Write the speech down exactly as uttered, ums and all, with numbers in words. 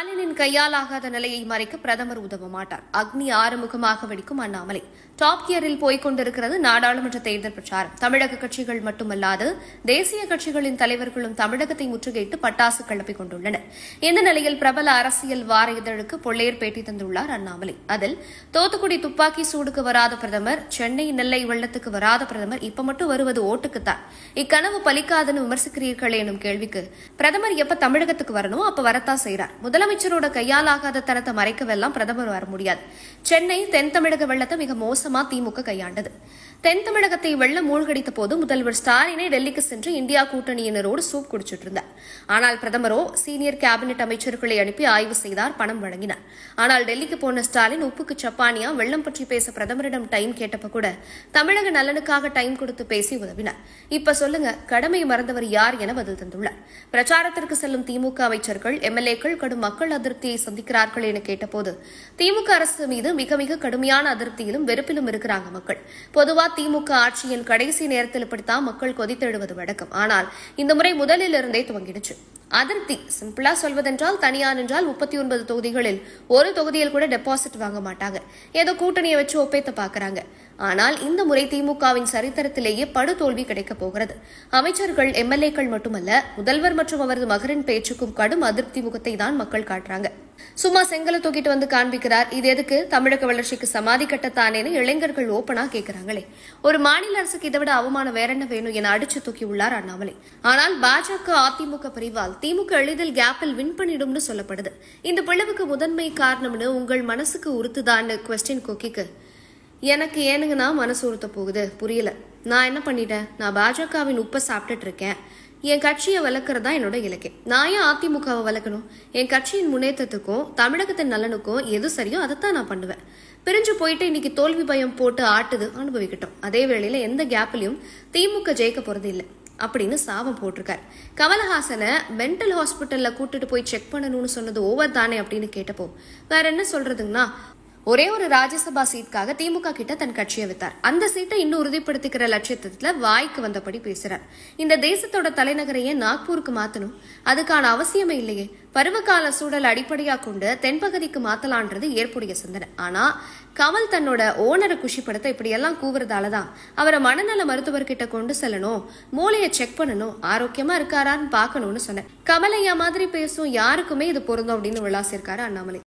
ஸ்டாலினின் கையாலாகாத நிலையை மறைக்க பிரதமர் உதவ மாட்டார். அக்னி ஆறுமுகமாக வெடிக்கும் அண்ணாமலை. டாப் கியரில் போய்க் கொண்டிருக்கிறது நாடாளுமன்ற தேர்தல் பிரச்சாரம். தமிழக கட்சிகள் மட்டுமல்லாது தேசிய கட்சிகளின் தலைவர்களும் தமிழகத்தை முற்றுகையிட்டு பட்டாசு கிளப்பிக் கொண்டுள்ளனர். இந்த நிலையில் பிரபல அரசியல் வார இதழுக்கு பொள்ளையர் பேட்டி தந்துள்ளார் அண்ணாமலை. அதில் தூத்துக்குடி துப்பாக்கி சூடுக்கு வராத பிரதமர், சென்னை நெல்லை வெள்ளத்துக்கு வராத பிரதமர், இப்ப மட்டும் வருவது ஓட்டுக்குத்தான், இக்கனவு பலிக்காதுன்னு விமர்சிக்கிறீர்களே எனும் கேள்விக்கு பிரதமர் எப்ப தமிழகத்துக்கு வரணும் அப்ப வரத்தான் செய்யறார். முதலமைச்சரோட கையாலாகாத தரத்தை மறைக்கவெல்லாம் பிரதமர் வர முடியாது. சென்னை தென் தமிழக வெள்ளத்தை மிக மோசமா திமுக கையாண்டது. தென் தமிழகத்தை வெள்ளம் மூழ்கடித்த போது முதல்வர் ஸ்டாலினை டெல்லிக்கு சென்று இந்தியா கூட்டணியினரோடு சூப் குடிச்சிட்டு இருந்தார். ஆனால் பிரதமரோ சீனியர் கேபினெட் அமைச்சர்களை அனுப்பி ஆய்வு செய்தார், பணம் வழங்கினார். ஆனால் டெல்லிக்கு போன ஸ்டாலின் உப்புக்கு சப்பானியா வெள்ளம் பற்றி பேச பிரதமரிடம் டைம் கேட்டப்ப கூட தமிழக நலனுக்காக டைம் கொடுத்து பேசி உதவினார். இப்ப சொல்லுங்க, கடமை மறந்தவர் யார் என பதில் தந்துள்ளார். பிரச்சாரத்திற்கு செல்லும் திமுக அமைச்சர்கள், எம்எல்ஏக்கள் கடும் மக்கள் அதிருப்தியை சந்திக்கிறார்கள் என கேட்டபோது திமுக அரசு மீது மிக மிக கடுமையான அதிருப்தியிலும் வெறுப்பிலும் இருக்கிறாங்க மக்கள். பொதுவா திமுக ஆட்சியின் கடைசி நேரத்தில் இப்படித்தான் மக்கள் கொதித்தெழுவது வழக்கம். ஆனால் இந்த முறை முதலில் இருந்தே துவங்கிடுச்சு அதிருப்தி. சிம்பிளா சொல்வதென்றால், தனியார் என்றால் முப்பத்தி ஒன்பது தொகுதிகளில் ஒரு தொகுதியில் கூட டெபாசிட் வாங்க மாட்டாங்க, ஏதோ கூட்டணியை வச்சு ஒப்பேத்த பாக்குறாங்க. ஆனால் இந்த முறை திமுகவின் சரித்திரத்திலேயே படுதோல்வி கிடைக்கப் போகிறது. அமைச்சர்கள், எம்எல்ஏக்கள் மட்டுமல்ல, முதல்வர் மற்றும் அவரது மகரின் பேச்சுக்கும் கடும் அதிருப்தி முகத்தை தான் மக்கள் காட்டுறாங்க. சும்மா செங்கலை தூக்கிட்டு வந்து காண்பிக்கிறார், இது எதுக்கு, தமிழக வளர்ச்சிக்கு சமாதி கட்டத்தானேன்னு இளைஞர்கள் ஓப்பனா கேட்கிறாங்களே. ஒரு மாநில அரசுக்கு இதை விட அவமானம் வேற என்ன வேணும் என அடிச்சு தூக்கி உள்ளார் அண்ணாமலை. ஆனால் பாஜக அதிமுக பிரிவால் திமுக எளிதில் கேப்பில் வின் பண்ணிடும்னு சொல்லப்படுது. இந்த பிளவுக்கு முதன்மை காரணம்னு உங்கள் மனசுக்கு உறுத்துதான்னு கொஸ்டின் கொக்கிக்கு எனக்கு ஏனுங்கன்னா மனசு உறுத்த போகுது, புரியல. நான் என்ன பண்ணிட்டேன்? நான் பாஜகவின் உப்பை சாப்பிட்டுட்டு இருக்கேன். என் கட்சியை வளர்க்கறதா என்னோட இலக்கே. நான் ஏன் அதிமுகவை வளர்க்கணும்? என் கட்சியின் முன்னேற்றத்துக்கும் தமிழகத்தின் நலனுக்கும் எது சரியோ அதைத்தான் நான் பண்ணுவேன். பிரிஞ்சு போயிட்டு இன்னைக்கு தோல்வி பயம் போட்டு ஆட்டுது, அனுபவிக்கட்டும். அதே வேளையில எந்த கேப்லயும் திமுக ஜெயிக்க போறது இல்லை அப்படின்னு சாபம் போட்டிருக்காரு. கமலஹாசனை மென்டல் ஹாஸ்பிட்டல்ல கூட்டிட்டு போய் செக் பண்ணணும்னு சொன்னது ஓவர் தானே அப்படின்னு கேட்டப்போ வேற என்ன சொல்றதுங்கன்னா, ஒரே ஒரு ராஜ்யசபா சீட்டுக்காக திமுக கிட்ட தன் கட்சியை வித்தார். அந்த சீட்டை இன்னும் உறுதிப்படுத்திக்கிற லட்சியத்துல வாய்க்கு வந்தபடி பேசுறார். இந்த தேசத்தோட தலைநகரையே நாக்பூருக்கு மாத்தணும், அதுக்கான அவசியமே இல்லையே. பருவகால சூழல் அடிப்படையா கொண்டு தென்பகுதிக்கு மாத்தலான்றது ஏற்புடைய சிந்தனை. ஆனா கமல் தன்னோட ஓனரை குஷிப்படுத்த இப்படியெல்லாம் கூவுறதாலதான் அவரை மனநல மருத்துவர்கிட்ட கொண்டு செல்லணும், மூளையை செக் பண்ணணும், ஆரோக்கியமா இருக்காரான்னு பாக்கணும்னு சொன்னேன். கமலையா மாதிரி பேசும் யாருக்குமே இது பொருந்தும் அப்படின்னு விளாசிருக்காரு அண்ணாமலை.